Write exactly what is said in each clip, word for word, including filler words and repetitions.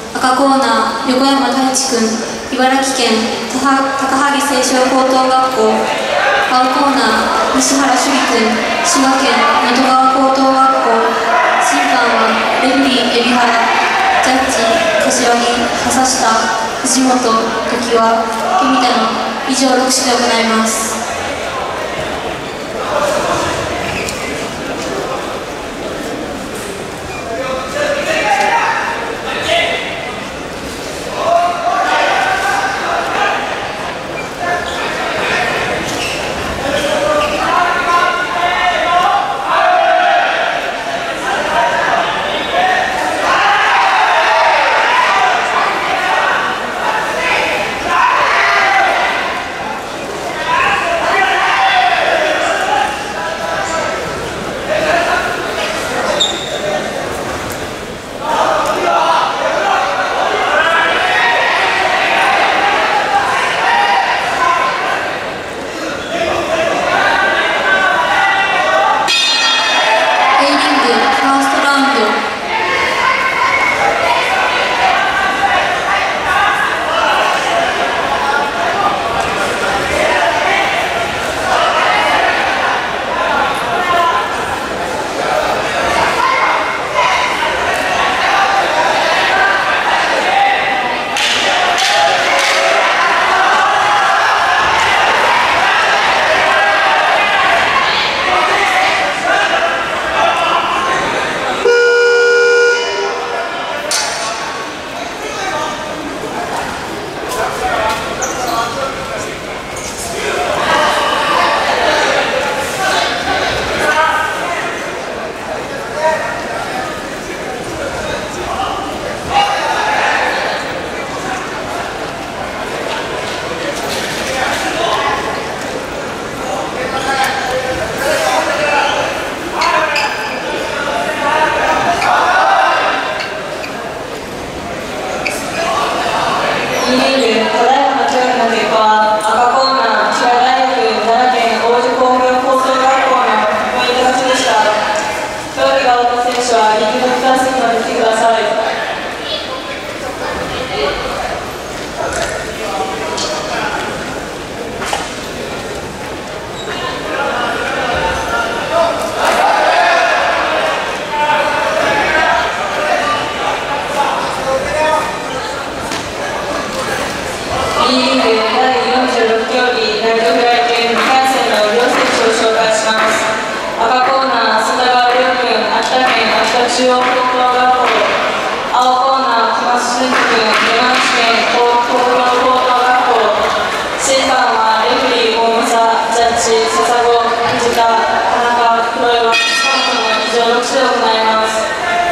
赤コーナー横山太一君、茨城県高萩清松高等学校。青コーナー西原柊史君、滋賀県能登川高等学校。審判はレフリー海老原、ジャッジ柏木笹下藤本時は富田の以上ろく種で行います。 中央高等学校、青コーナー、小松俊君、山梨県工業高等学校、審判はレフリー大政、ジャッジ笹子、藤田、田中、黒岩、スタントの以上ろく種で行います。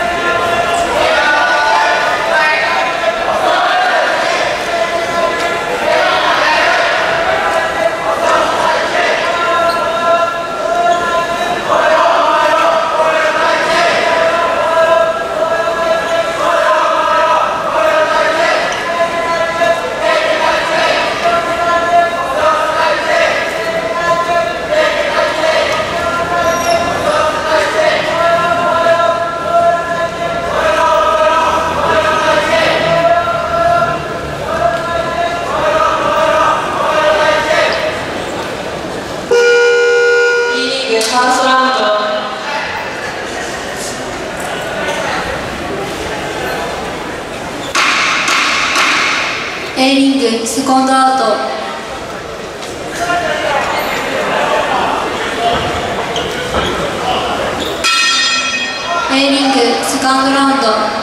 A リングセコンドアウト。A リングセカンドラウンド。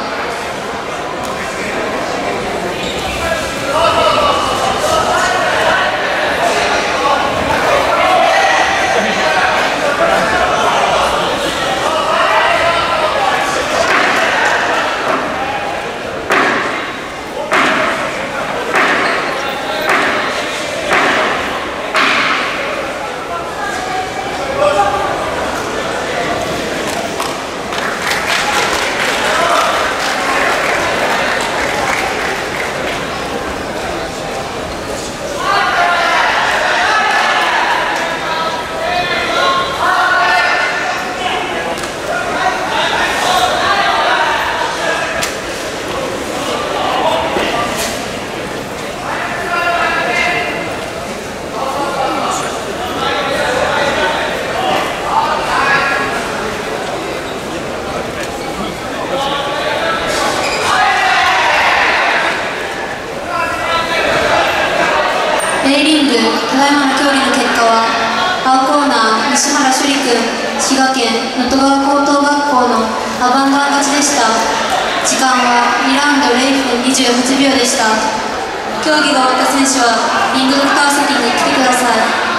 ただいまの競技の結果は、青コーナー西原樹里君、滋賀県能登川高等学校のアバンガン勝ちでした。時間はにラウンドゼロふんにじゅうはちびょうでした。競技が終わった選手はリングの蓋を先に来てください。